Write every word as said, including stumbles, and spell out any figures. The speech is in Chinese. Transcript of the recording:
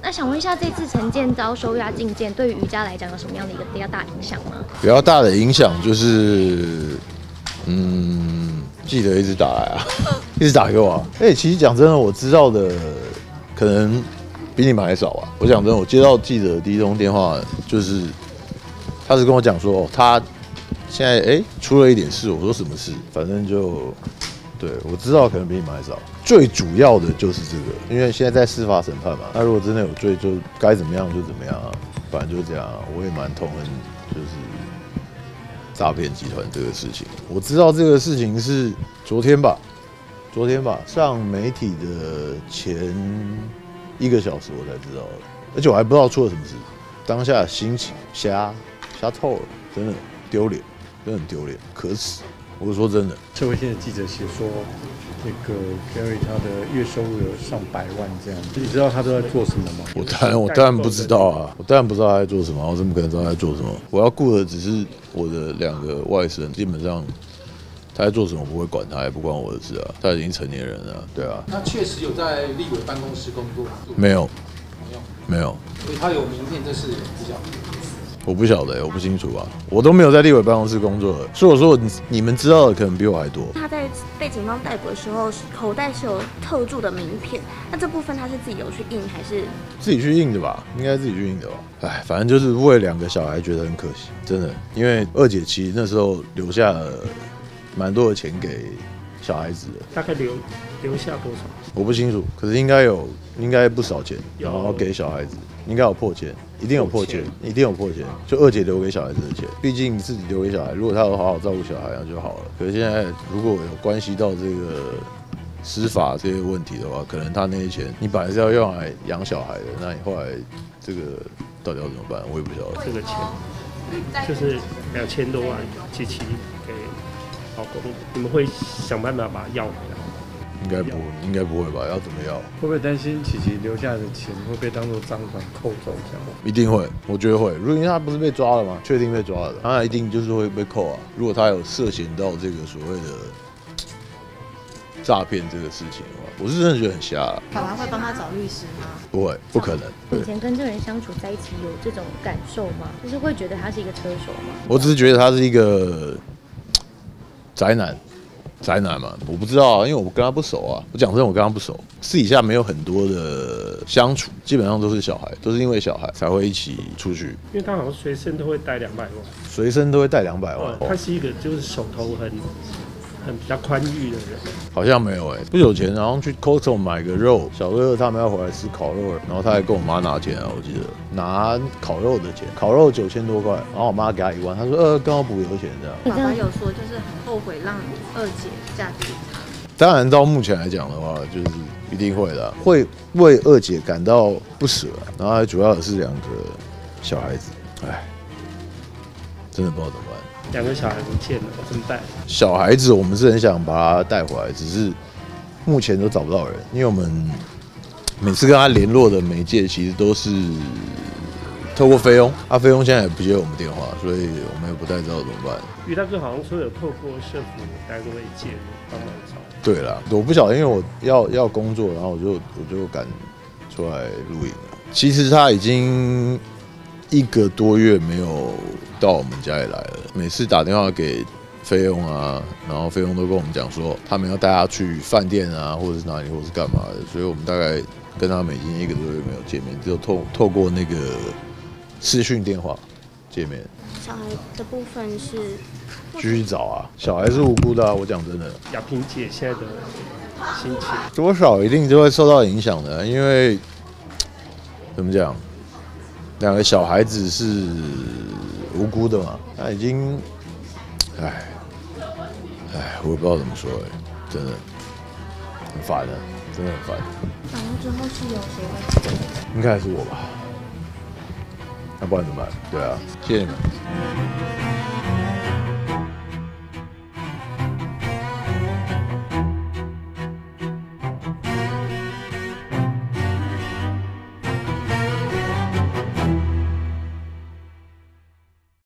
那想问一下，这次陈建州收押禁见，对于瑜伽来讲有什么样的一个比较大影响吗？ 比较大的影响就是，嗯，记得一直打来啊，一直打给我啊。哎、欸，其实讲真的，我知道的可能比你们还少啊。我讲真的，我接到记者的第一通电话，就是他是跟我讲说，哦，他现在哎、欸、出了一点事。我说什么事？反正就。对，我知道可能比你们还少。最主要的就是这个，因为现在在司法审判嘛，那如果真的有罪，就该怎么样就怎么样啊，反正就是这样啊。我也蛮痛恨就是诈骗集团这个事情。我知道这个事情是昨天吧，昨天吧上媒体的前一个小时我才知道的，而且我还不知道出了什么事。当下心情瞎瞎透了，真的丢脸，真的很丢脸，可耻。我是说真的， 社会线的记者写说，那个 Gary 他的月收入有上百万这样，你知道他都在做什么吗？ 我当然我当然不知道啊，我当然不知道他在做什么，我怎么可能知道他在做什么？我要顾的只是我的两个外甥，基本上他在做什么我不会管他，也不关我的事啊，他已经成年人了，对啊。 他确实有在立委办公室工作？ 没有， 没有， 没有。 所以他有名片，这是比较。 我不晓得、欸，我不清楚啊，我都没有在立委办公室工作的，所以我说你你们知道的可能比我还多。 他在被警方逮捕的时候，口袋是有特注的名片，那这部分他是自己有去印还是自己去印的吧？应该自己去印的吧？哎，反正就是为两个小孩觉得很可惜，真的，因为二姐其实那时候留下了蛮多的钱给小孩子的， 大概留留下多少？ 我不清楚，可是应该有，应该不少钱，然后给小孩子。应该有破千，一定有破千，一定有破千。就二姐留给小孩子的钱，毕竟自己留给小孩，如果他有好好照顾小孩，那就好了。可是现在如果有关系到这个司法这些问题的话，可能他那些钱，你本来是要用来养小孩的，那你后来这个到底要怎么办？我也不晓得。 这个钱就是两千多万，琪琪给老公，你们会想办法把它要回来？ 应该不，应该不会吧？要怎么要？ 会不会担心琪琪留下的钱会被当作赃款扣走这样？ 一定会，我觉得会。如果因为他不是被抓了吗？确定被抓了，他一定就是会被扣啊。如果他有涉嫌到这个所谓的诈骗这个事情的话，我是真的觉得很瞎啊。 法官会帮他找律师吗？ 不会，不可能。 以前跟这个人相处在一起有这种感受吗？就是会觉得他是一个车手吗？ 我只是觉得他是一个宅男。宅男嘛，我不知道啊，因为我跟他不熟啊。我讲真，我跟他不熟，私底下没有很多的相处，基本上都是小孩，都是因为小孩才会一起出去。 因为他好像随身都会带两百万， 随身都会带两百万、 哦。他是一个就是手头很很比较宽裕的人。 好像没有哎、欸，不久前然后去 Costco 买个肉，小哥哥他们要回来吃烤肉，然后他还跟我妈拿钱啊，我记得拿烤肉的钱，烤肉九千多块，然后我妈给他一万，他说呃跟我补油钱这样。 爸爸有说就是很后悔让二姐嫁给他。 当然到目前来讲的话，就是一定会的，会为二姐感到不舍、啊，然后还主要的是两个小孩子，哎，真的不知道怎么办。 两个小孩不见了，怎么办？ 小孩子我们是很想把他带回来，只是目前都找不到人，因为我们每次跟他联络的媒介其实都是透过菲佣，啊，菲佣现在也不接我们电话，所以我们也不太知道怎么办。 于大哥好像说有透过社福单位介入帮忙找。 对啦，我不晓得，因为我要要工作，然后我就我就赶出来录影了。其实他已经一个多月没有到我们家里来了，每次打电话给菲佣啊，然后菲佣都跟我们讲说，他们要带他去饭店啊，或者是哪里，或者是干嘛的，所以我们大概跟他们已经一个多月没有见面，只有透透过那个视讯电话见面。 小孩的部分是继续找啊，小孩是无辜的啊，我讲真的。 亚萍姐现在的心情， 多少一定就会受到影响的，因为怎么讲，两个小孩子是无辜的嘛，他已经，唉，唉，我也不知道怎么说哎、欸，真的很烦的，真的很烦。 反正之后是有谁会？ 应该还是我吧，那不然怎么办？对啊，谢谢你们。